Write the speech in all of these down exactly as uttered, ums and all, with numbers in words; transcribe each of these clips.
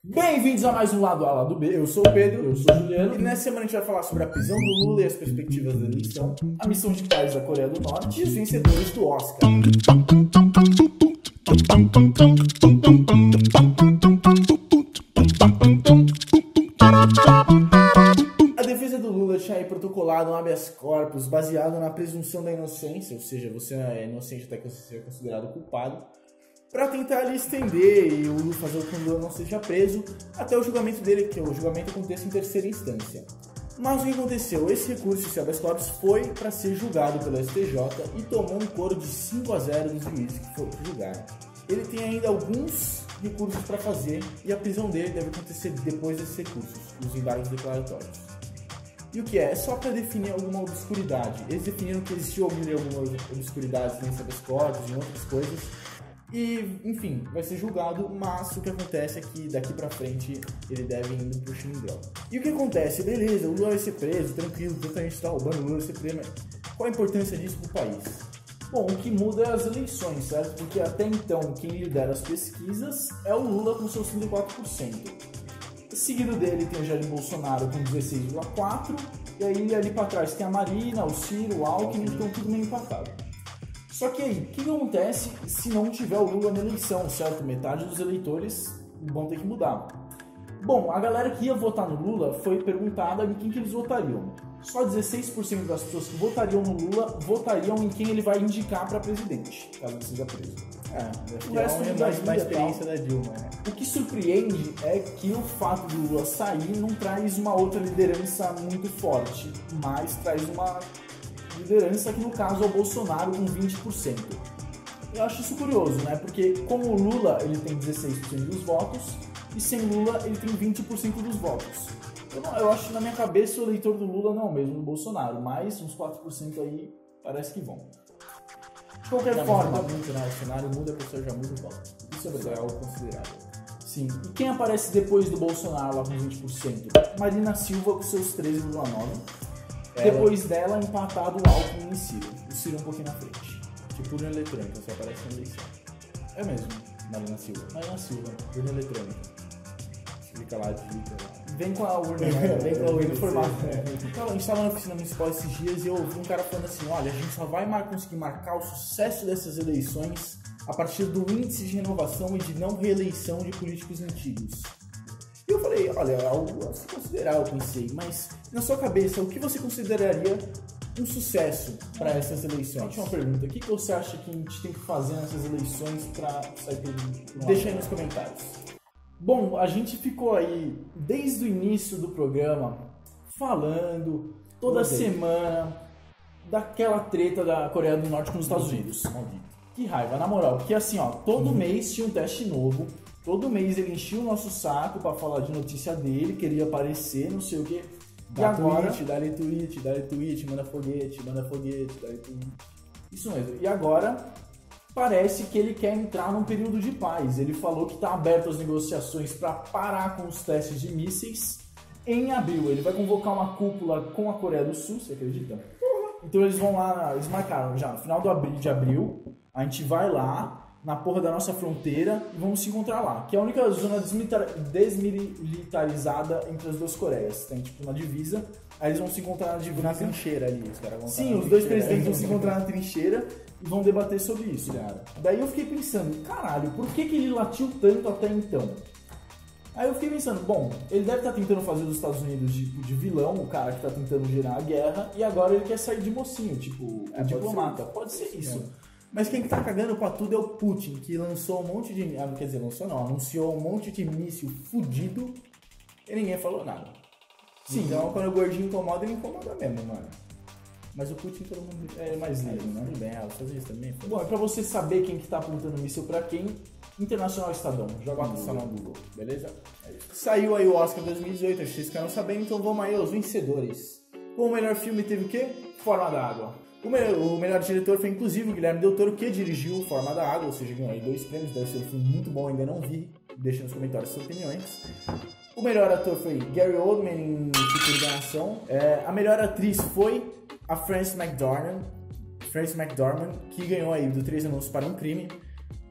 Bem-vindos a mais um Lado A, Lado B. Eu sou o Pedro, eu sou o Juliano. E nessa semana a gente vai falar sobre a prisão do Lula e as perspectivas da eleição, a missão de paz da Coreia do Norte e os vencedores do Oscar. A defesa do Lula tinha aí protocolado um habeas corpus baseado na presunção da inocência, ou seja, você é inocente até que você seja considerado culpado, para tentar ali estender e o Lula fazer com que o Lula não seja preso até o julgamento dele, que o julgamento aconteça em terceira instância. Mas o que aconteceu? Esse recurso, esse habeas corpus, foi para ser julgado pelo S T J e tomou um coro de cinco a zero dos juízes que foram julgar. Ele tem ainda alguns recursos para fazer e a prisão dele deve acontecer depois desses recursos, os embargos declaratórios. E o que é? É só para definir alguma obscuridade. Eles definiram que existiu algumas obscuridades nesse habeas corpus e outras coisas. E, enfim, vai ser julgado, mas o que acontece é que daqui pra frente ele deve ir indo pro xilindró. E o que acontece? Beleza, o Lula vai ser preso, tranquilo, tanta gente tá roubando, o Lula vai ser preso, mas qual a importância disso pro país? Bom, o que muda é as eleições, certo? Porque até então quem lidera as pesquisas é o Lula com seus trinta e quatro por cento. Seguido dele tem o Jair Bolsonaro com dezesseis vírgula quatro por cento, e aí ali pra trás tem a Marina, o Ciro, o Alckmin, que estão tudo meio empatado. Só que aí, o que acontece se não tiver o Lula na eleição, certo? Metade dos eleitores vão ter que mudar. Bom, a galera que ia votar no Lula foi perguntada em quem que eles votariam. Só dezesseis por cento das pessoas que votariam no Lula votariam em quem ele vai indicar para presidente, caso ele seja preso. É, o resto é mais da experiência da Dilma. Né? O que surpreende é que o fato do Lula sair não traz uma outra liderança muito forte, mas traz uma liderança que no caso é o Bolsonaro com vinte por cento. Eu acho isso curioso, né? Porque com o Lula ele tem dezesseis por cento dos votos e sem Lula ele tem vinte por cento dos votos. Eu, não, eu acho que na minha cabeça o eleitor do Lula não, mesmo do Bolsonaro, mas uns quatro por cento aí parece que vão. De qualquer não, forma... muito, né? O cenário muda, a pessoa já muda o voto. Isso é verdade. É algo considerável. Sim. E quem aparece depois do Bolsonaro lá com vinte por cento? Marina Silva com seus treze vírgula nove por cento. Ela... Depois dela, empatado o Alckmin e Ciro. O Ciro um pouquinho na frente. Tipo urna eletrônica, só aparece na eleição. É mesmo. Marina Silva. Marina Silva. Urna eletrônica. Clica lá, digita lá. Vem com a urna, né? Vem com a urna no formato. Então, a gente estava na oficina municipal esses dias e eu ouvi um cara falando assim, olha, a gente só vai conseguir marcar o sucesso dessas eleições a partir do índice de renovação e de não reeleição de políticos antigos. E eu falei, olha, é algo a se considerar, eu pensei, mas na sua cabeça, o que você consideraria um sucesso para essas eleições? Tinha uma pergunta, o que você acha que a gente tem que fazer nessas eleições para sair por um... Deixa aí nos comentários. Bom, a gente ficou aí desde o início do programa falando toda semana daquela treta da Coreia do Norte com os Estados Unidos. Que raiva, na moral, porque assim, ó, todo mês tinha um teste novo. Todo mês ele enchia o nosso saco pra falar de notícia dele, queria aparecer, não sei o que. E agora... Tweet, dá-lhe tweet, dá-lhe tweet, manda foguete, manda foguete, dá-lhe tweet. Isso mesmo. E agora parece que ele quer entrar num período de paz. Ele falou que tá aberto as negociações para parar com os testes de mísseis em abril. Ele vai convocar uma cúpula com a Coreia do Sul, você acredita? Então eles vão lá, eles marcaram já no final do abril, de abril, a gente vai lá na porra da nossa fronteira e vamos se encontrar lá, que é a única zona desmilitar, desmilitarizada entre as duas Coreias. Tem tipo na divisa, aí eles vão se encontrar na divisa. Na trincheira ali, os caras vão Sim, os dois presidentes vão se encontrar na trincheira e vão debater sobre isso, cara. Daí eu fiquei pensando, caralho, por que, que ele latiu tanto até então? Aí eu fiquei pensando, bom, ele deve estar tentando fazer dos Estados Unidos de, de vilão, o cara que está tentando gerar a guerra, e agora ele quer sair de mocinho, tipo, é, diplomata. Pode ser, pode ser isso. É. Mas quem que tá cagando pra tudo é o Putin, que lançou um monte de... Ah, quer dizer, lançou não, anunciou um monte de míssil fudido e ninguém falou nada. Sim, então quando o gordinho incomoda, ele incomoda mesmo, mano. Mas o Putin todo mundo é mais lindo, né? Tudo bem, ela faz isso também. Faz Bom, é pra você saber quem que tá apontando míssil pra quem, Internacional Estadão, joga a atenção no Google, beleza? É Saiu aí o Oscar dois mil e dezoito, acho que vocês ficaram sabendo, então vamos aí aos vencedores. O melhor filme teve o quê? Forma da Água. O melhor, o melhor diretor foi inclusive o Guilherme Del Toro, que dirigiu Forma da Água, ou seja, ganhou aí dois prêmios, deve ser um filme muito bom, ainda não vi, deixa nos comentários suas opiniões. O melhor ator foi Gary Oldman em Futuro da Nação. É, a melhor atriz foi a Frances McDormand, Frances McDormand, que ganhou aí do Três Anúncios para um Crime.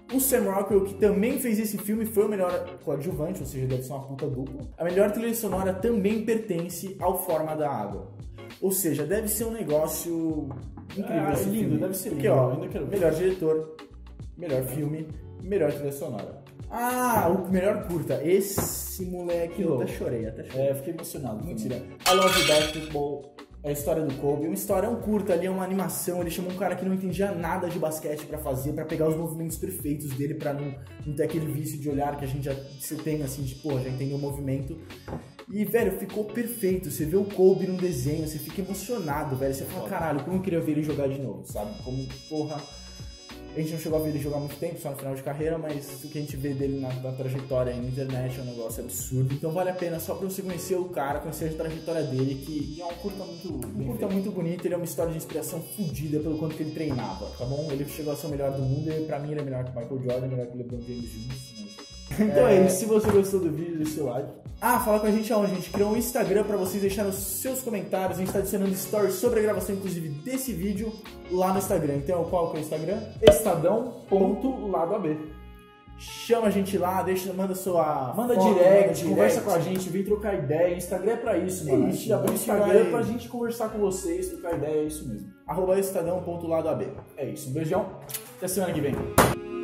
O Sam Rockwell, que também fez esse filme, foi o melhor coadjuvante, ou seja, deve ser uma puta dupla. A melhor trilha sonora também pertence ao Forma da Água. Ou seja, deve ser um negócio incrível. Ah, esse lindo, filme. deve ser lindo. Porque, ó, ainda quero ver. melhor diretor, melhor filme, melhor trilha sonora. Ah, o melhor curta. Esse moleque, eu até chorei, até chorei. É, fiquei emocionado. Mentira. I Love Basketball. É a história do Kobe. Uma história, é um curta ali, é uma animação. Ele chamou um cara que não entendia nada de basquete pra fazer, pra pegar os movimentos perfeitos dele, pra não, não ter aquele vício de olhar que a gente já você tem, assim, de, pô, já entendeu o movimento. E, velho, ficou perfeito. Você vê o Kobe no desenho, você fica emocionado, velho. Você fala, caralho, como eu queria ver ele jogar de novo, sabe? Como, porra... A gente não chegou a ver ele jogar há muito tempo, só no final de carreira, mas o que a gente vê dele na, na trajetória aí na internet é um negócio absurdo. Então vale a pena só pra você conhecer o cara, conhecer a trajetória dele, que E é um curta muito um bem curta feito. muito bonito, ele é uma história de inspiração fodida pelo quanto que ele treinava, tá bom? Ele chegou a ser o melhor do mundo e pra mim ele é melhor que o Michael Jordan, melhor que o LeBron James juntos, mas... Então é... É. isso, se você gostou do vídeo, deixa o seu like. Ah, fala com a gente aonde? A gente criou um Instagram pra vocês deixarem os seus comentários. A gente tá adicionando stories sobre a gravação, inclusive, desse vídeo lá no Instagram. Então, qual que é o Instagram? Estadão ponto lado A B. Chama a gente lá, deixa, manda sua... Manda foto, direct, manda conversa direct. com a gente, vem trocar ideia. Instagram é pra isso, mano. A gente Isso, abriu o a gente Instagram vai- pra gente conversar com vocês, trocar ideia, é isso mesmo. Arroba estadão ponto lado A B. É isso, um beijão, até semana que vem.